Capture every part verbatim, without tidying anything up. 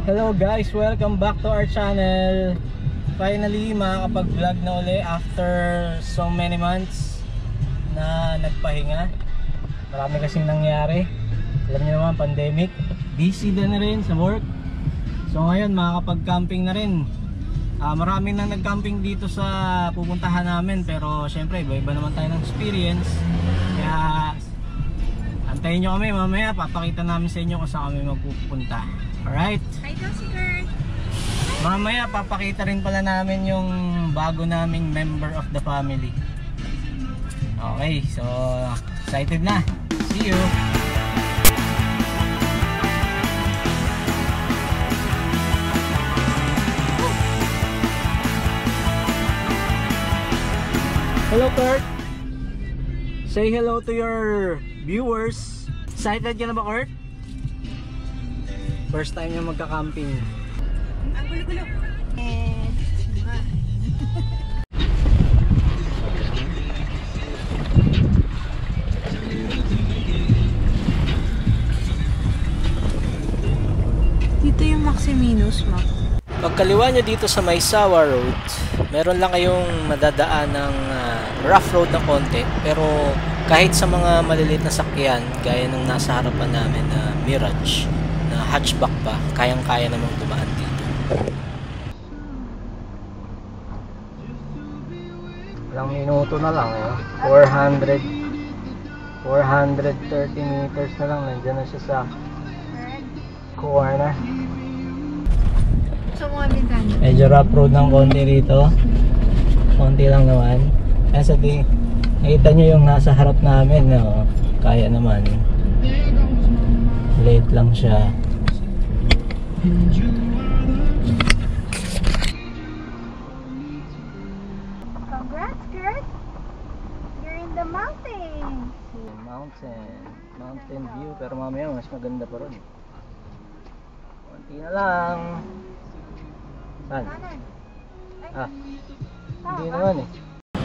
Hello guys, welcome back to our channel. Finally, makakapag-vlog na uli after so many months na nagpahinga. Marami kasing nangyari. Alam niyo naman, pandemic. Busy din na rin sa work. So ngayon, makakapag-camping na rin. uh, Marami nang nag-camping dito sa pupuntahan namin. Pero syempre, iba-iba naman tayo ng experience. Kaya antayin nyo kami, mamaya papakita namin sa inyo kung saan kami magpupunta. Alright? Hi daw si Kurt. Mamaya papakita rin pala namin yung bago naming member of the family. Okay, so excited na. See you! Hello Kurt! Say hello to your viewers. Excited ka na ba, Kurt? First time niya magka-camping. Ang gulo-gulo. Eh, diba? Dito yung Maximinus map. Pagkaliwa nyo dito sa Maysawa Road, meron lang kayong madadaan ng uh, rough road na konti. Pero kahit sa mga maliliit na sakyan, gaya ng nasa harapan namin na uh, Mirage, na hatchback pa, kayang-kaya namang dumaan dito. Ilang minuto na lang eh. four hundred four hundred thirty meters na lang, nandiyan na siya sa corner. So mga bintana. Medyo rough road ng konti rito. Konti lang naman. Kaya sa di, nakita nyo yung nasa harap namin, no? Kaya naman. Late lang siya. Congrats, Kurt! You're in the mountain! Mountain. Mountain view. Pero mamaya mas maganda pa ron. Konti na lang. Saan? Kanan. Ay, Ah, tama hindi ba? naman eh.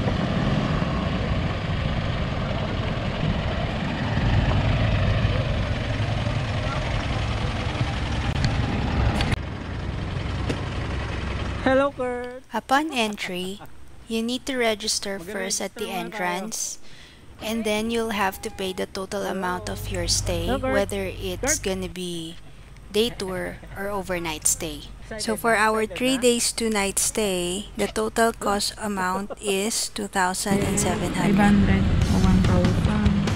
Hello, Kurt! Upon entry, you need to register first at the entrance, and then you'll have to pay the total amount of your stay, whether it's gonna be day tour or overnight stay. So for our three days two night stay, the total cost amount is two thousand seven hundred. five hundred o one thousand.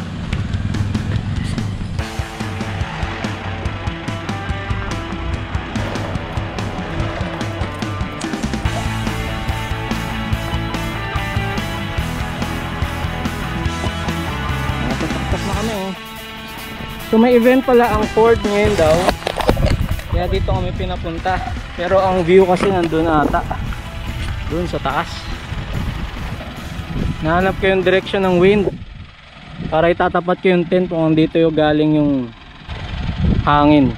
Natataktak na kami oh. So may event pala ang Ford ngayon daw. Kaya dito kami pinapunta. Pero ang view kasi nandun ata. Doon sa taas. Nahanap ko yung direction ng wind. Para itatapat ko yung tent kung dito yung galing yung hangin.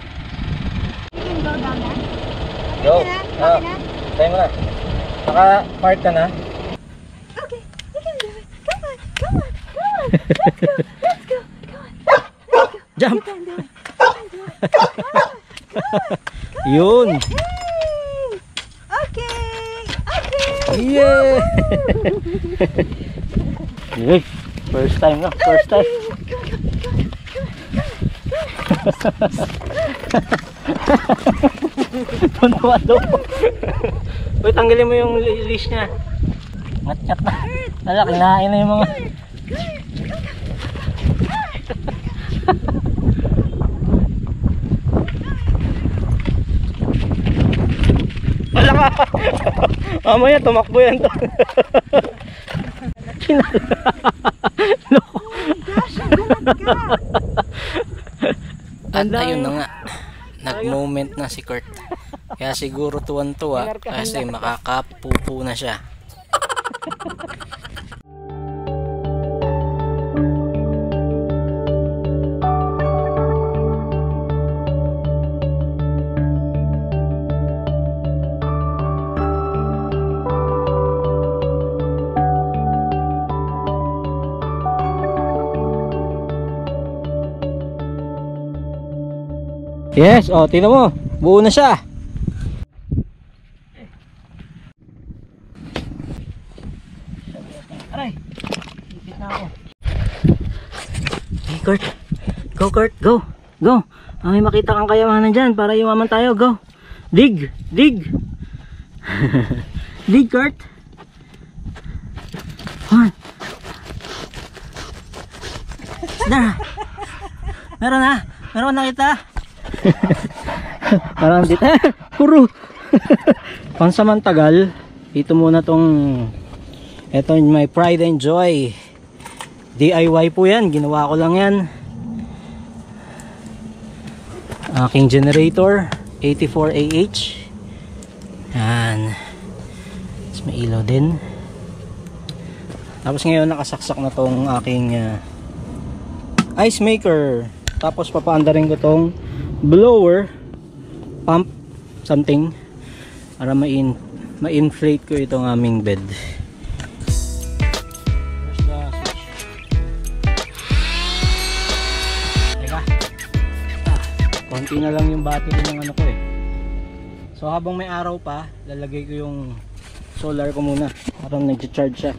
Go! Ah, tayo mo na. Naka-park ka na? Okay, you can do it. Come on, come on, come on. Let's go, let's go. Come on, let's go. Jump! You can do it. You can do it. Come on, come on. Yun! Hey! Okay! Okay! Yeah! Hey, first time na, first time. Tunawa daw. Uy, tanggalin mo yung leash niya. Ngat-ngat na. Lala, kinain na yung mga... Wala ka! Mamaya tumakbo yan to. At ayun na nga, nag-moment na si Kurt. Kaya siguro tuwan-tuwa kasi makakapupo na siya. Yes, oh, tingnan mo. Buo na siya. Kurt. Go, Kurt. Go. Go. Ah, may makita kang kayamanan dyan para yumaman tayo. Go. Dig. Dig. Dig, Kurt. Come on. There. Meron na. Meron na kita. Parang dito. Puro. Pansamantagal. Dito muna tong ito my pride and joy. D I Y po yan. Ginawa ko lang yan. Aking generator. eighty-four A H. Yan. Tapos may ilaw din. Tapos ngayon nakasaksak na tong aking uh, ice maker. Tapos papaanda rin ko tong blower pump something para ma-in ma-inflate ko itong aming bed. Where's the switch? Teka. Ah, konti na lang yung battery ng ano ko eh. So habang may araw pa, lalagay ko yung solar ko muna. Parang nag-charge siya.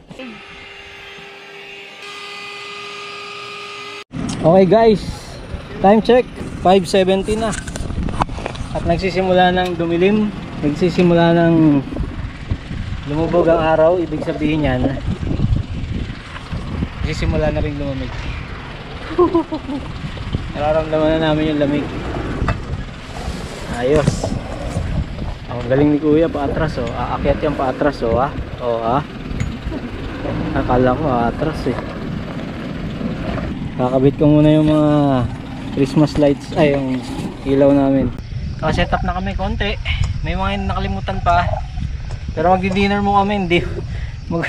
Okay guys, time check, five seventeen na. At nagsisimula ng dumilim, nagsisimula ng lumubog ang araw. Ibig sabihin yan, nagsisimula na rin lumamig. Nararamdaman na namin yung lamig. Ayos. Ang galing ni Kuya, paatras oh. Aakyat yan paatras oh ha. Oh ha. Akala ko aatras eh. Kakabit ko muna yung mga Christmas lights, ay yung ilaw namin. Naka-set up na kami konti. May mga nakalimutan pa. Pero magdi-dinner mo kami, hindi. Mag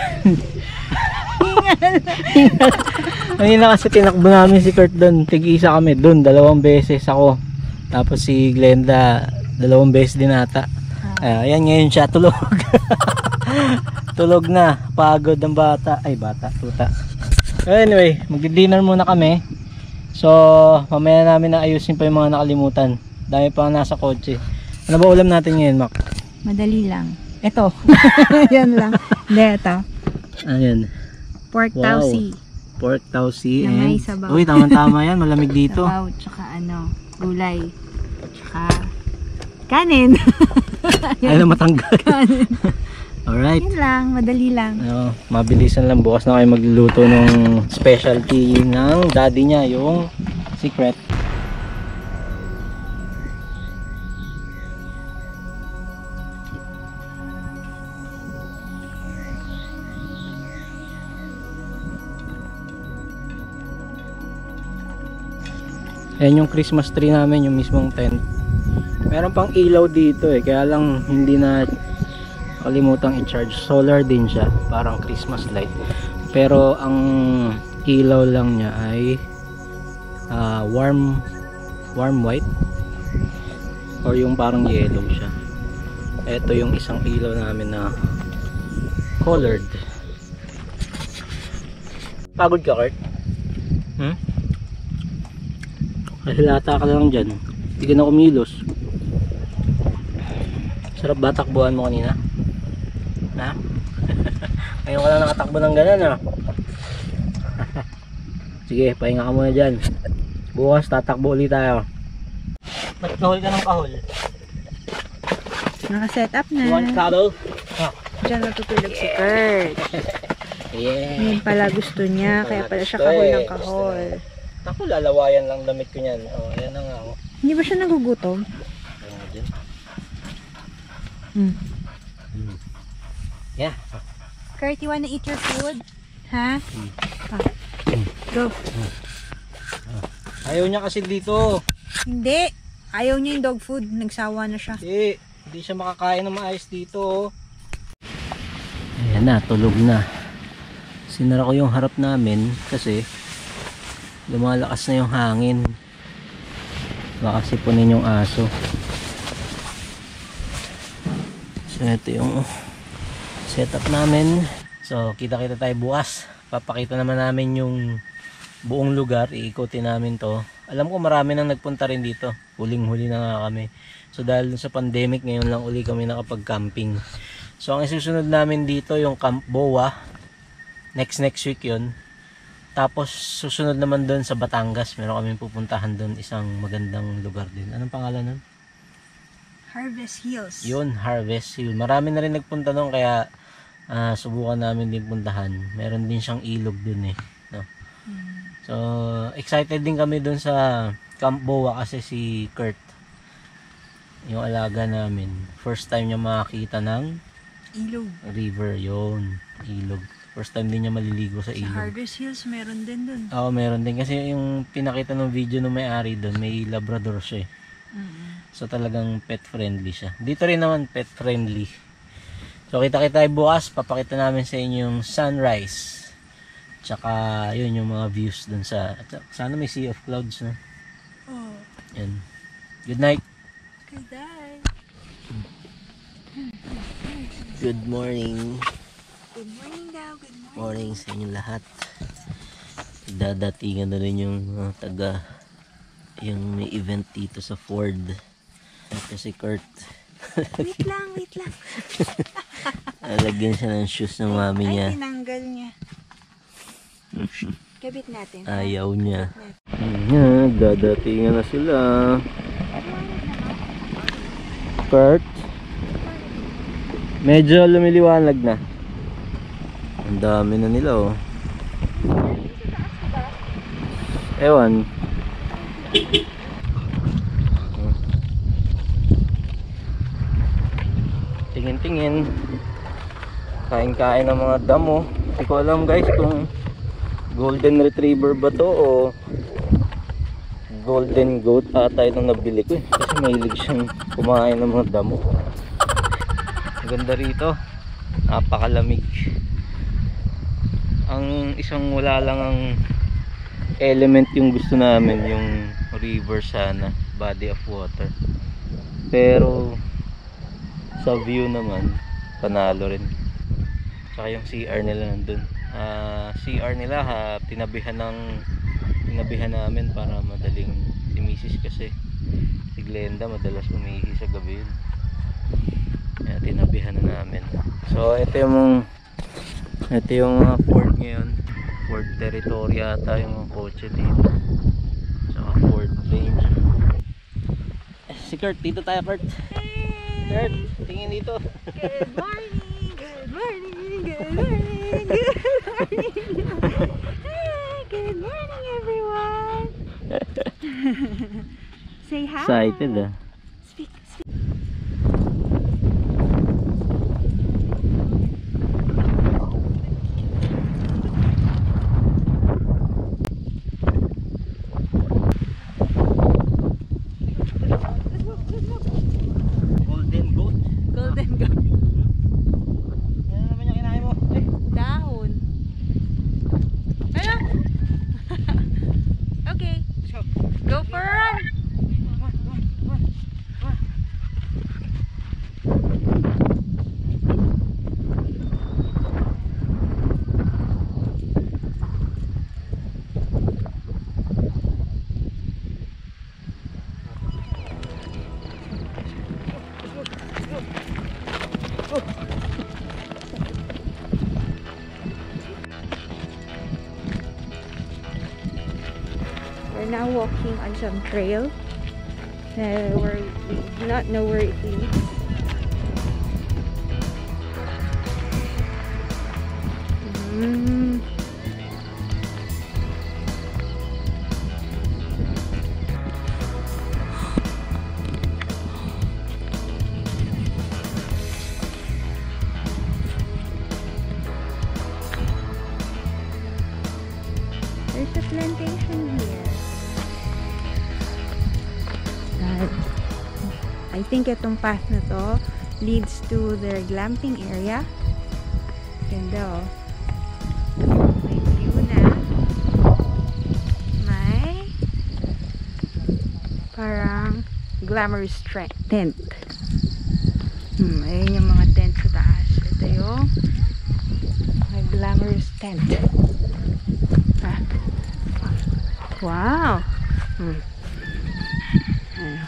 Kanina kasi tinakbo namin si Kurt doon. Tig-isa kami doon, dalawang beses ako. Tapos si Glenda, dalawang beses din ata. Ay, ayan ngayon siya tulog. Tulog na, pagod ang bata. Ay bata, tuta. Anyway, magdi-dinner muna kami. So, mamaya namin na ayusin pa yung mga nakalimutan. Dami pa nasa kotse. Ano ba ulam natin ngayon, Mac? Madali lang. Ito. Yan lang. Hindi, ito. Ayan. Pork Wow. tausi. Pork tausi Na and... may sabaw. Uy, tama-tama yan. Malamig dito. Sabaw, tsaka ano, gulay. Tsaka kanin. Ay na matanggal. Kanin. Alright. Yun lang, madali lang. Ano, mabilisan lang. Bukas na kayo magluluto ng specialty ng daddy niya, yung secret. Ayan yung Christmas tree namin, yung mismong tent. Meron pang ilaw dito eh, kaya lang hindi na kalimutang i-charge. Solar din siya, parang Christmas light. Pero ang ilaw lang niya ay uh, warm warm white or yung parang yellow siya. Ito yung isang ilaw namin na colored. Pagod ka, Kurt? Hmm? Kahilata ka lang dyan. Hindi ka na kumilos. Sarap ba takbuhan mo kanina? Na? Ngayon ka lang nakatakbo ng ganan ah. Sige, pahinga ka muna dyan. Bukas tatakbo ulit tayo. Ba't kahol ka ng kahol? Naka-set up na. You want cuddle? Ah. Diyan natutulog si Kurt. Yeah. Ngayon pala gusto niya, kaya pala siya kahol ng kahol. Ako, lalawayan lang damit ko niyan. Oh, yan na nga. Oh. Hindi ba siya nagugutom? Ayan nga dyan. Hmm. Hmm. Yeah. Kurt, you wanna eat your food? Ha? Hmm. Ah. Go. Ayaw niya kasi dito. Hindi. Ayaw niya yung dog food. Nagsawa na siya. Hindi. Hindi siya makakain ng maayos dito. Ayan na, tulog na. Sinara ko yung harap namin kasi lumalakas na yung hangin. Baka sipunin yung aso. So ito yung setup namin. So kita-kita tayo bukas. Papakita naman namin yung buong lugar. Iikutin namin to. Alam ko marami nang nagpunta rin dito. Huling-huli na nga kami. So dahil sa pandemic ngayon lang uli kami nakapag-camping. So ang isusunod namin dito yung Camp Boa. Next next week yun. Tapos susunod naman doon sa Batangas, meron kaming pupuntahan doon, isang magandang lugar din. Anong pangalan nun? Harvest Hills. Yun, Harvest Hill. Marami na rin nagpunta doon, kaya uh, subukan namin din puntahan. Meron din siyang ilog doon eh. No? Hmm. So, excited din kami doon sa Camp Boa kasi si Kurt, yung alaga namin, first time niya makakita ng ilog. River, yun, ilog. First time din niya maliligo sa ilog. Sa Harvest Hills meron din dun. Oo, meron din. Kasi yung pinakita ng video ng may-ari doon, may Labrador siya eh. Mm-hmm. So talagang pet friendly siya. Dito rin naman pet friendly. So kita-kita tayo bukas. Papakita namin sa inyo yung sunrise. Tsaka yun yung mga views doon sa... Sana may sea of clouds na. Oh. Yan. Good night. Good night. Good morning. Good morning daw. Good morning. Morning sa inyo lahat. Dadatingan na rin yung uh, taga yung may event dito sa Ford. Ito si Kurt. Wait lang, wait lang. Alagyan siya ng shoes ng mami niya. Ay, tinanggal niya. Kabit natin. Ayaw niya. Ayan, dadatingan na sila. Kurt. Medyo lumiliwanag na. Ang dami na nila oh. Ewan. Tingin-tingin. Kain-kain ng mga damo. Hindi ko alam guys kung golden retriever ba to o golden goat ata itong nabili ko eh. Kasi mahilig siyang kumain ng mga damo. Ang ganda rito, napakalamig. Ang isang wala lang ang element yung gusto namin, yung river sana, body of water. Pero sa view naman, panalo rin. Saka yung C R nila nandun. Uh, C R nila ha, tinabihan ng tinabihan namin para madaling si Missus kasi si Glenda madalas umihi sa gabi yun. Kaya tinabihan na namin. So ito yung ito yung uh, Ford ngayon. Ford territory ata yung mga kotse dito. Saka Ford range. Eh, si Kurt, dito tayo Kurt. Hey! Kurt, tingin dito. Good morning, good morning, good morning, good morning. Hey, good morning everyone. Say hi. Excited ah. Speak, speak. Golden goat. Golden goat. Ano naman yung kinain mo? Eh. Dahon. Ano? Okay. Let's go. Go for a run. We're now walking on some trail. Uh, where we do not know where it leads. Mm. There's a plantation here. Uh, I think itong path na to leads to their glamping area. Ganda oh. May view na. May parang glamorous tent. Hmm, ayun yung mga tent sa taas. Ito yung may glamorous tent. Ah. Wow! Hmm. Ayun.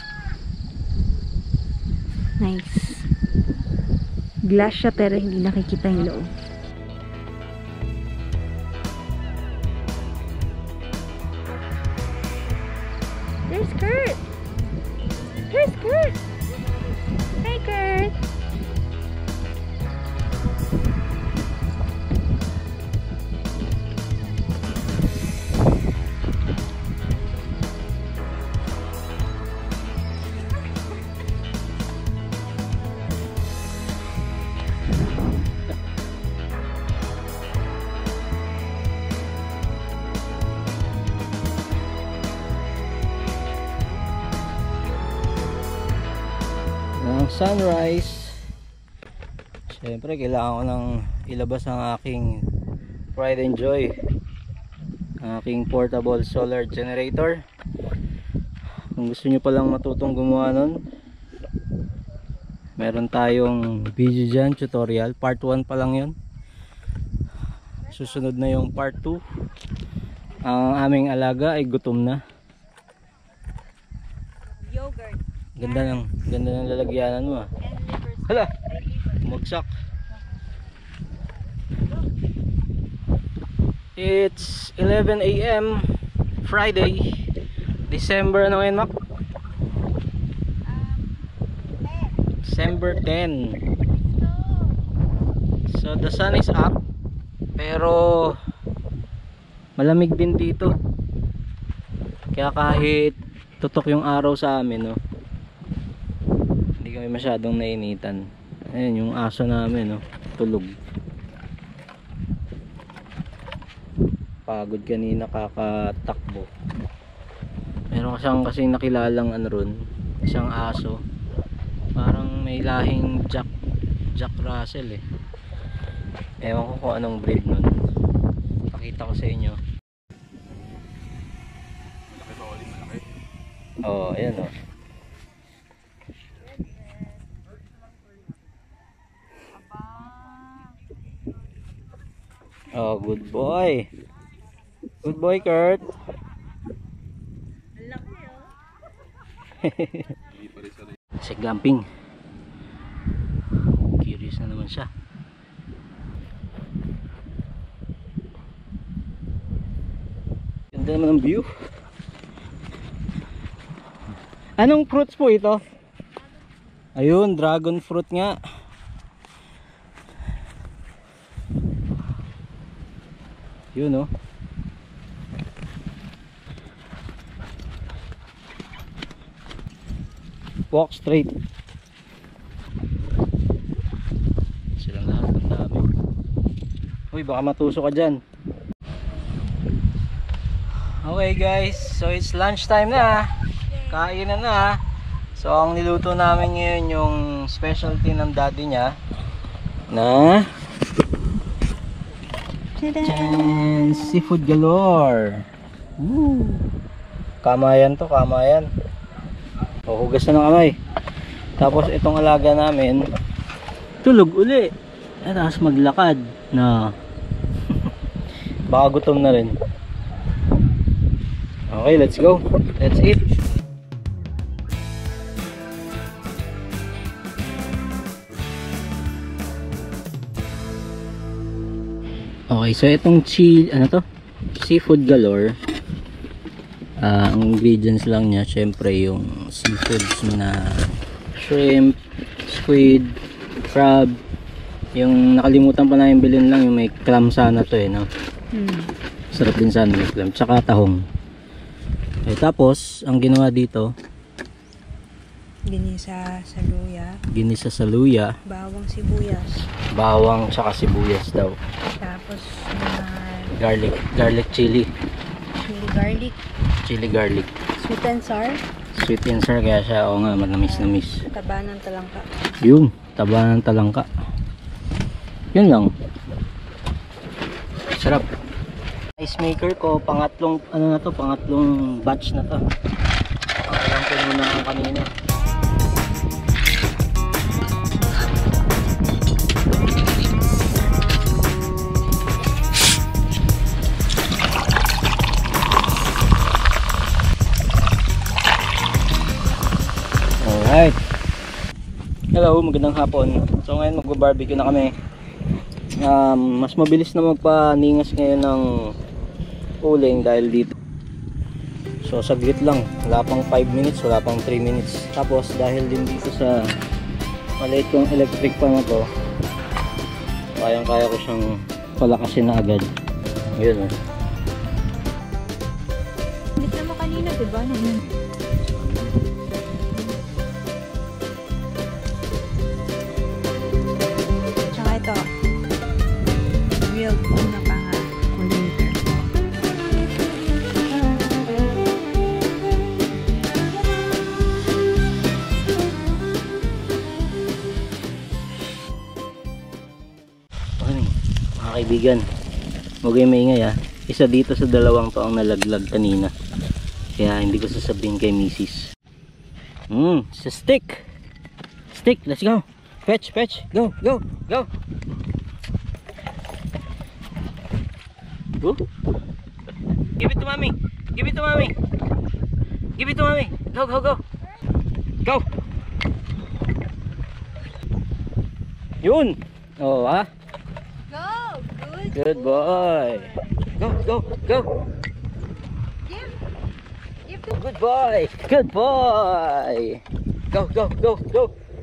Nice. Glass siya pero hindi nakikita yung loob. Here's Kurt! Hi, Kurt! Sunrise. Siyempre kailangan ko nang ilabas ang aking pride and joy, ang aking portable solar generator. Kung gusto nyo palang matutong gumawa nun, meron tayong video dyan, tutorial. Part one pa lang yun, susunod na yung part two. Ang aming alaga ay gutom na. Yogurt. Ganda ng, ganda ng lalagyanan mo ah. Hala, bumagsak. It's eleven A M Friday, December ano ngayon, Mac? December tenth. So the sun is up, pero malamig din dito. Kaya kahit tutok yung araw sa amin, no, hindi kami masyadong nainitan. Ayun yung aso namin, no, tulog. Pagod kanina kakatakbo. Meron kasang kasing nakilalang ano ron, isang aso. Parang may lahing Jack Jack Russell eh. Ewan ko kung anong breed nun. Pakita ko sa inyo. Oh, ayan oh. Oh, good boy. Good boy, Kurt. Si glamping. Curious na naman siya. Ganda naman ang view. Anong fruits po ito? Ayun, dragon fruit nga. Yun oh. Walk straight. Silang lahat ng dami. Uy, baka matuso ka dyan. Okay guys, so it's lunch time na. Kainan na. So ang niluto namin ngayon yung specialty ng daddy niya na Jan, seafood galore. Woo. Kamayan to, kamayan. O, hugas na ng kamay. Tapos itong alaga namin tulog uli. At tapos maglakad na. Baka gutom na rin. Okay, let's go. Let's eat. Okay, so itong chill, ano to? Seafood galore. Uh, ang ingredients lang niya, syempre yung seafoods na shrimp, squid, crab. Yung nakalimutan pa na yung bilhin lang, yung may clam sana to eh, no? Hmm. Sarap din sana yung clam, tsaka tahong. Okay, tapos, ang ginawa dito, ginisa sa luya. Ginisa sa luya. Bawang sibuyas. Bawang tsaka sibuyas daw. Tapos uh, garlic, garlic chili. Chili garlic. Chili garlic. Sweet and sour. Sweet and sour kaya siya, oo nga, manamis-namis. Uh, taba ng talangka. Yun, taba ng talangka. Yun lang. Sarap. Ice maker ko, pangatlong, ano na to, pangatlong batch na to. Pangalang ko muna ang kanina. Alright. Hello, magandang hapon. So ngayon magba-barbecue na kami. Um, mas mabilis na magpaningas ngayon ng uling dahil dito So saglit lang, wala pang five minutes, wala pang three minutes. Tapos dahil din dito sa maliit kong electric fan na to, kayang kaya ko siyang palakasin na agad. Yun oh. Bit mo kanina, diba? Tsaka ito, real phone na panga coordinator. Mga kaibigan, huwag kayong maingay ha. Isa dito sa dalawang to ang nalaglag kanina, kaya hindi ko sasabihin kay misis. Hmm, sa stick. Stick, let's go. Fetch, fetch, go, go, go. Go. Give it to mommy. Give it to mommy. Give it to mommy. Go, go, go. Go. Yun. Oh, ha? Go! Good! Good boy. Go, go, go. Give! Give to... Good boy. Good boy. Go, go, go, go.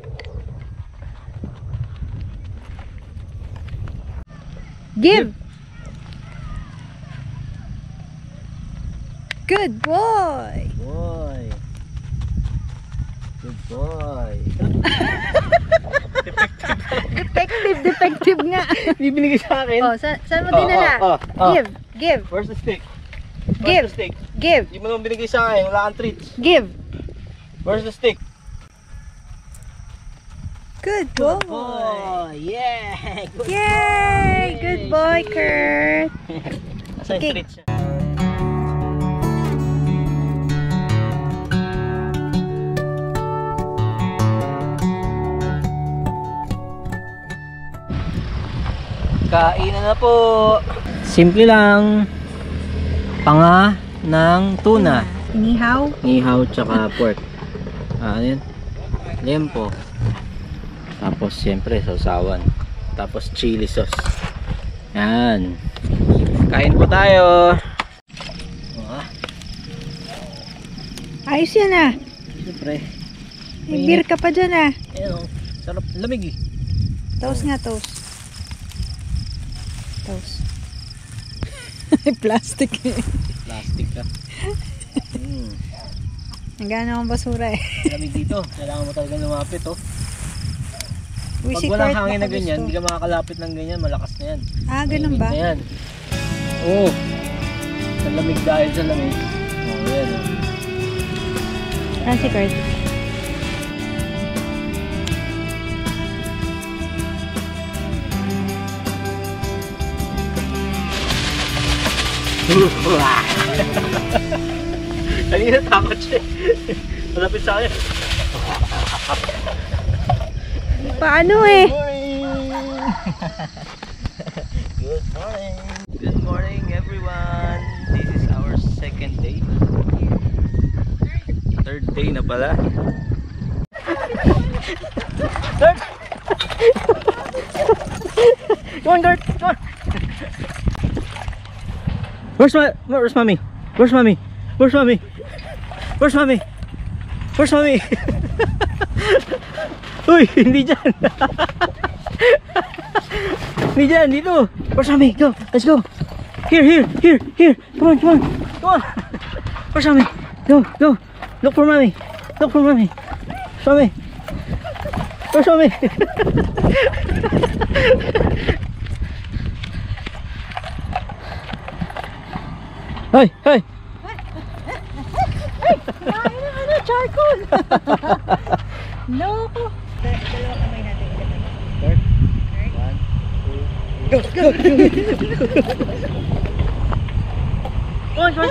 Give! Good boy! Boy. Good boy. Defective, defective nga. Bibinigay sa akin. Oh, sa saan mo Oh, dinala? oh, oh, oh. Give, give, Where's the stick? Where's give, the stick? give, Hindi mo naman binigay sa akin. Wala kang treats. give. Where's the stick? Good boy. Boy. Yeah. Good Yay! boy. Good boy, Kurt. Nasa Okay. yung treats niya? Kainan na po. Simple lang. Panga ng tuna. Inihaw. Nihaw tsaka pork. Ah, ano yun? Lempo. Tapos siyempre sausawan. Tapos chili sauce. Yan. Kain po tayo. Ah, Ayos yan ah. siyempre. May beer ka pa dyan ah. Ayan o. Sarap. Lamig eh. Toast nga, toast. Toast. Plastic eh. Plastic ka. Hmm. Nagana akong basura eh. Lamig dito. Kailangan mo talaga lumapit oh. Uy, Pag si walang Kurt hangin na baka ganyan, gusto. hindi ka makakalapit ng ganyan, malakas na yan. Ah, ganun ba? Mainit na yan. Oo. Sa lamig dahil sa lamig. Oo, yan oh. Ah, si Kurt. Kanina takot siya. Malapit sa akin. Paano eh? Good morning. Good morning everyone. This is our second day. Third day na pala. Third. Come on, Gert. Come on. Where's my Where's mommy? Where's mommy? Where's mommy? Where's mommy? Where's mommy? Uy, hindi dyan. Hindi dyan, dito. Where's mommy? Go, let's go. Here, here, here, here. Come on, come on, come on. Where's mommy? Go, go. Look for mommy. Look for mommy. Where's mommy? Where's mommy? Hey, hey. Ay, ano, ano, charcoal. Loko. Dalawa kamay natin. Third. One, two, go, go, go. Go, go.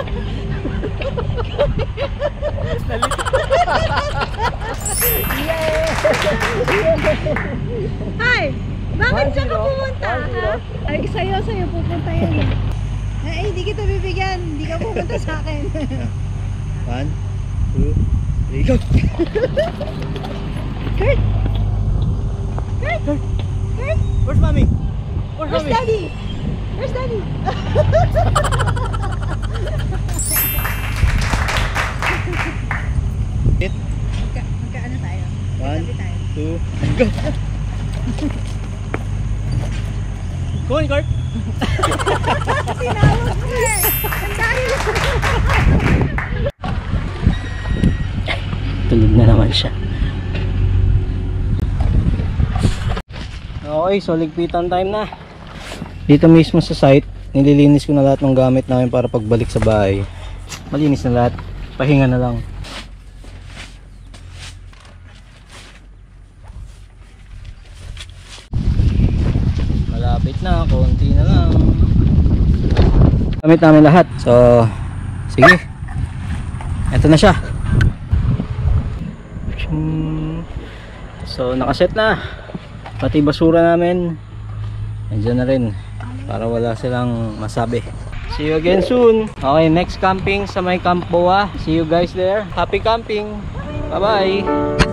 Hi! Bakit One siya ka zero. pumunta? One zero. Ha? Ay, sa'yo, sa'yo pupunta yan. Ay, hindi kita bibigyan. Hindi ka pupunta sa akin. One, two, three, go. Kurt! Kurt! Kurt! Where's mommy? Where's, Where's mommy? daddy? Where's daddy? One, two, go! Go on, Kurt! Tinawag mo eh! Ang dahil! Tulog na naman siya. Okay, so ligpitan time na. Dito mismo sa site, nililinis ko na lahat ng gamit namin para pagbalik sa bahay. Malinis na lahat. Pahinga na lang. Malapit na, konti na lang. Gamit namin lahat. So, sige. Ito na siya. So, nakaset na. Pati basura namin nandiyan na rin para wala silang masabi. See you again soon. Okay, next camping sa may Camp Boa. See you guys there. Happy camping. Bye bye.